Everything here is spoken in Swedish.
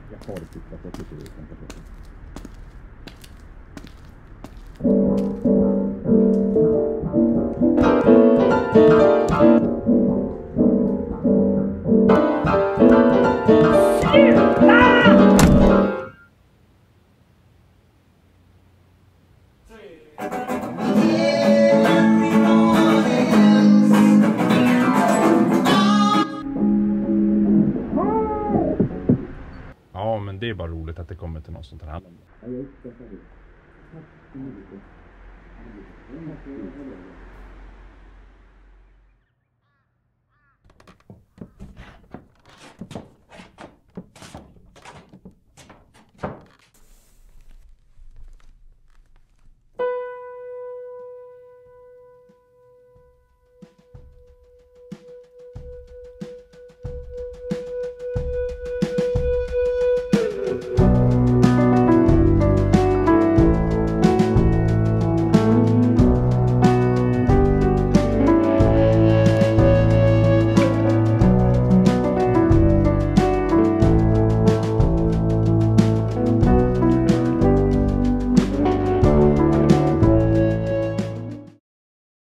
Jag har det tyckt att jag tycker det är komplicerat. Ja, men det är bara roligt att det kommer till någon som tar hand om det. Ja, jag uppskattar det. Tack så mycket.